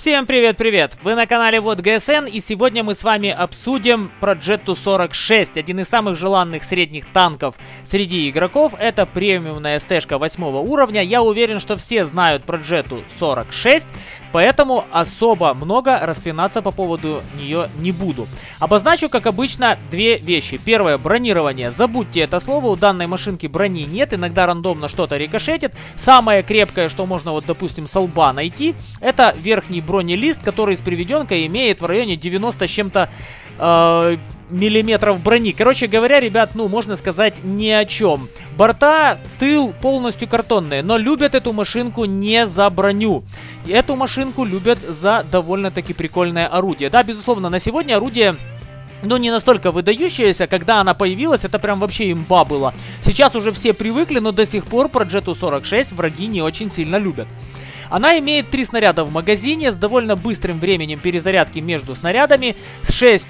Всем привет-привет! Вы на канале Вот ГСН, и сегодня мы с вами обсудим Progetto 46, один из самых желанных средних танков среди игроков. Это премиумная СТ-шка 8 уровня. Я уверен, что все знают Progetto 46, поэтому особо много распинаться по поводу нее не буду. Обозначу, как обычно, две вещи. Первое, бронирование. Забудьте это слово, у данной машинки брони нет, иногда рандомно что-то рикошетит. Самое крепкое, что можно, вот, допустим, с лба найти, это верхний бронелист, который с приведенкой имеет в районе 90 с чем-то миллиметров брони. Короче говоря, ребят, ну, можно сказать, ни о чем. Борта, тыл полностью картонные, но любят эту машинку не за броню. Эту машинку любят за довольно-таки прикольное орудие. Да, безусловно, на сегодня орудие, ну, не настолько выдающаяся. Когда она появилась, это прям вообще имба было. Сейчас уже все привыкли, но до сих пор Progetto 46 враги не очень сильно любят. Она имеет 3 снаряда в магазине с довольно быстрым временем перезарядки между снарядами, с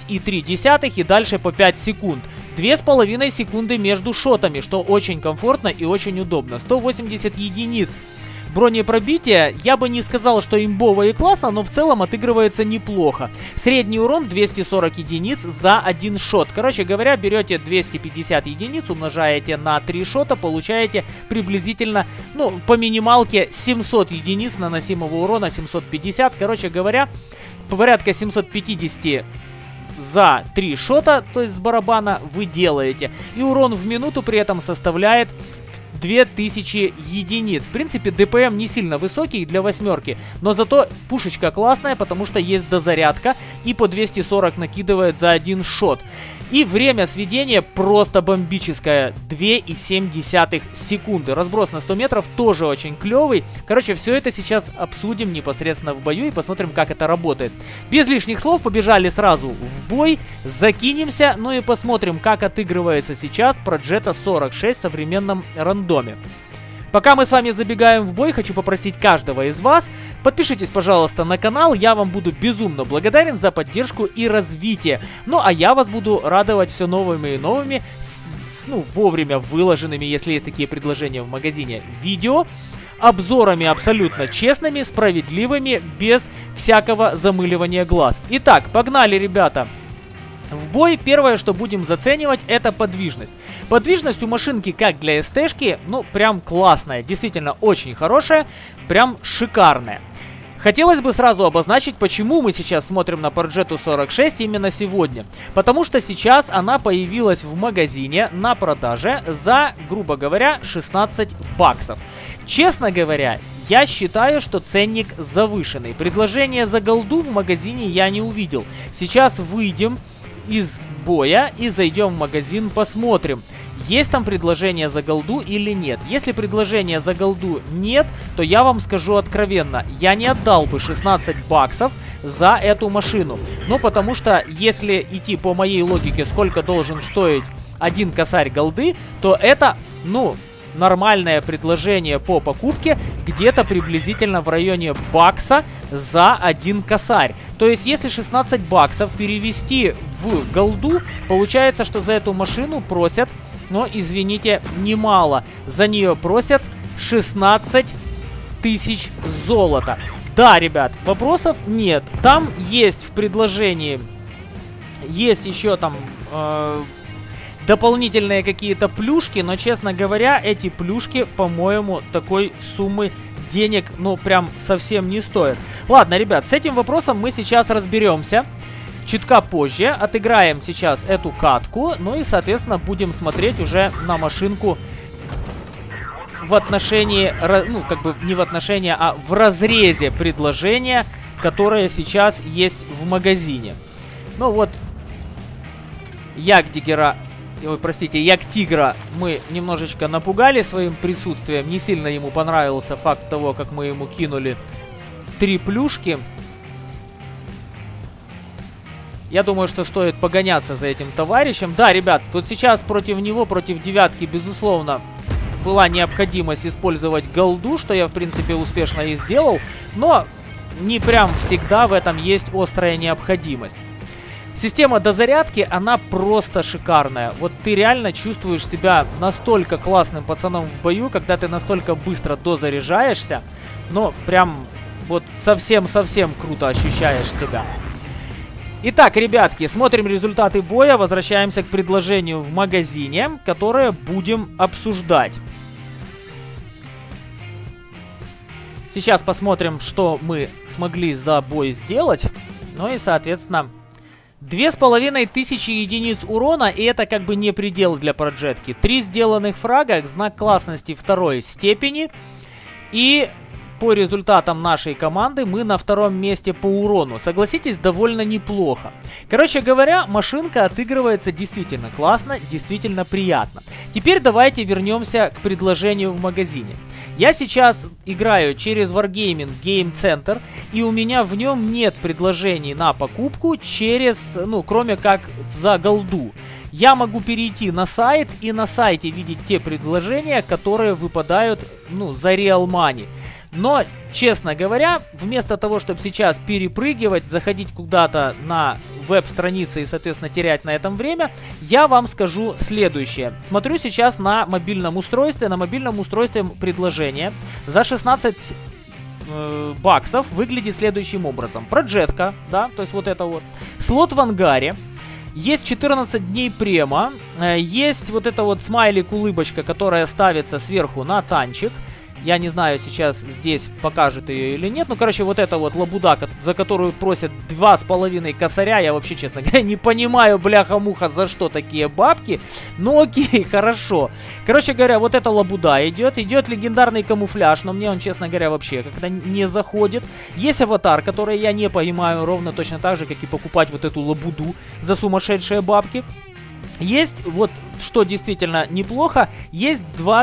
6,3 и дальше по 5 секунд. 2,5 секунды между шотами, что очень комфортно и очень удобно. 180 единиц бронепробития, я бы не сказал, что имбово и классно, но в целом отыгрывается неплохо. Средний урон 240 единиц за один шот. Короче говоря, берете 250 единиц, умножаете на 3 шота, получаете приблизительно, ну, по минималке 700 единиц наносимого урона, 750. Короче говоря, порядка 750 за 3 шота, то есть с барабана, вы делаете. И урон в минуту при этом составляет 2000 единиц. В принципе, ДПМ не сильно высокий для восьмерки, но зато пушечка классная, потому что есть дозарядка и по 240 накидывает за один шот. И время сведения просто бомбическое, 2,7 секунды. Разброс на 100 метров тоже очень клевый. Короче, все это сейчас обсудим непосредственно в бою и посмотрим, как это работает. Без лишних слов, побежали сразу в бой, закинемся, ну и посмотрим, как отыгрывается сейчас Progetto 46 в современном рандоме. Пока мы с вами забегаем в бой, хочу попросить каждого из вас, подпишитесь, пожалуйста, на канал, я вам буду безумно благодарен за поддержку и развитие. Ну, а я вас буду радовать все новыми и новыми, вовремя выложенными, если есть такие предложения в магазине, видео, обзорами абсолютно честными, справедливыми, без всякого замыливания глаз. Итак, погнали, ребята! В бой первое, что будем заценивать, это подвижность. Подвижность у машинки, как для СТ-шки, ну, прям классная. Действительно, очень хорошая, прям шикарная. Хотелось бы сразу обозначить, почему мы сейчас смотрим на Progetto 46 именно сегодня. Потому что сейчас она появилась в магазине на продаже за, грубо говоря, 16 баксов. Честно говоря, я считаю, что ценник завышенный. Предложение за голду в магазине я не увидел. Сейчас выйдем из боя и зайдем в магазин, посмотрим, есть там предложение за голду или нет. Если предложения за голду нет, то я вам скажу откровенно, я не отдал бы 16 баксов за эту машину. Ну, потому что, если идти по моей логике, сколько должен стоить один косарь голды, то это, ну, нормальное предложение по покупке где-то приблизительно в районе бакса за один косарь. То есть, если 16 баксов перевести в голду, получается, что за эту машину просят, но, извините, немало. За нее просят 16 тысяч золота. Да, ребят, вопросов нет. Там есть в предложении, есть еще там дополнительные какие-то плюшки, но, честно говоря, эти плюшки, по-моему, такой суммы денег, ну, прям совсем не стоят. Ладно, ребят, с этим вопросом мы сейчас разберемся чутка позже. Отыграем сейчас эту катку, ну и, соответственно, будем смотреть уже на машинку в отношении, ну, как бы не в отношении, а в разрезе предложения, которое сейчас есть в магазине. Ну вот, Ягдигера... Ой, простите, Ягтигра мы немножечко напугали своим присутствием. Не сильно ему понравился факт того, как мы ему кинули 3 плюшки. Я думаю, что стоит погоняться за этим товарищем. Да, ребят, вот сейчас против него, против девятки, безусловно, была необходимость использовать голду, что я, в принципе, успешно и сделал. Но не прям всегда в этом есть острая необходимость. Система дозарядки, она просто шикарная. Вот ты реально чувствуешь себя настолько классным пацаном в бою, когда ты настолько быстро дозаряжаешься. Но прям Вот совсем-совсем круто ощущаешь себя. Итак, ребятки, смотрим результаты боя. Возвращаемся к предложению в магазине, которое будем обсуждать. Сейчас посмотрим, что мы смогли за бой сделать. Ну и, соответственно, 2500 единиц урона, и это как бы не предел для проджетки. 3 сделанных фрага, знак классности 2 степени. И по результатам нашей команды мы на 2-м месте по урону. Согласитесь, довольно неплохо. Короче говоря, машинка отыгрывается действительно классно, действительно приятно. Теперь давайте вернемся к предложению в магазине. Я сейчас играю через Wargaming Game Center, и у меня в нем нет предложений на покупку через, ну, кроме как за голду. Я могу перейти на сайт и на сайте видеть те предложения, которые выпадают, ну, за Real Money. Но, честно говоря, вместо того, чтобы сейчас перепрыгивать, заходить куда-то на веб-страницы и, соответственно, терять на этом время, я вам скажу следующее. Смотрю сейчас на мобильном устройстве. На мобильном устройстве предложение за 16 баксов выглядит следующим образом. Проджетка, да, то есть вот это вот. Слот в ангаре. Есть 14 дней према. Есть вот эта вот смайлик-улыбочка, которая ставится сверху на танчик. Я не знаю, сейчас здесь покажет ее или нет. Ну, короче, вот эта вот лабуда, за которую просят 2,5 косаря. Я вообще, честно говоря, не понимаю, бляха-муха, за что такие бабки. Ну, окей, хорошо. Короче говоря, вот эта лабуда идет. Идет легендарный камуфляж, но мне он, честно говоря, вообще как-то не заходит. Есть аватар, который я не понимаю, ровно точно так же, как и покупать вот эту лабуду за сумасшедшие бабки. Есть, вот, что действительно неплохо, есть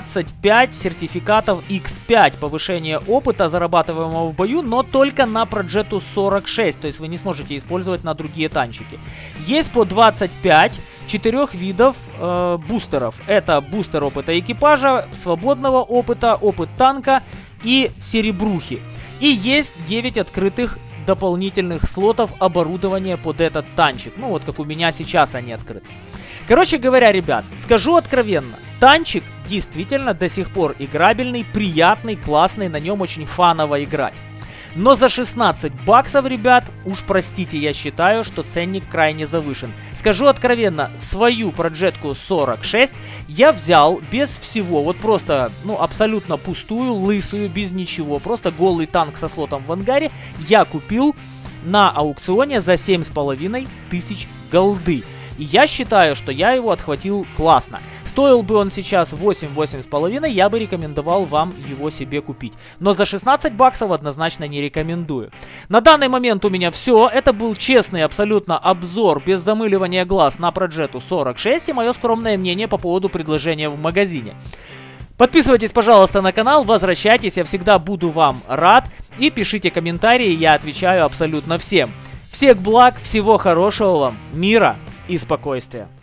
25 сертификатов X5 повышения опыта, зарабатываемого в бою, но только на Проджету 46, то есть вы не сможете использовать на другие танчики. Есть по 25 4 видов бустеров. Это бустер опыта экипажа, свободного опыта, опыт танка и серебрухи. И есть 9 открытых дополнительных слотов оборудования под этот танчик. Ну вот как у меня сейчас они открыты. Короче говоря, ребят, скажу откровенно, танчик действительно до сих пор играбельный, приятный, классный, на нем очень фаново играть. Но за 16 баксов, ребят, уж простите, я считаю, что ценник крайне завышен. Скажу откровенно, свою Проджетку 46 я взял без всего, вот просто, ну, абсолютно пустую, лысую, без ничего, просто голый танк со слотом в ангаре я купил на аукционе за 7500 голды. И я считаю, что я его отхватил классно. Стоил бы он сейчас 8-8,5, я бы рекомендовал вам его себе купить. Но за 16 баксов однозначно не рекомендую. На данный момент у меня все. Это был честный абсолютно обзор, без замыливания глаз, на Проджету 46 и мое скромное мнение по поводу предложения в магазине. Подписывайтесь, пожалуйста, на канал, возвращайтесь, я всегда буду вам рад. И пишите комментарии, я отвечаю абсолютно всем. Всех благ, всего хорошего вам, мира и спокойствия.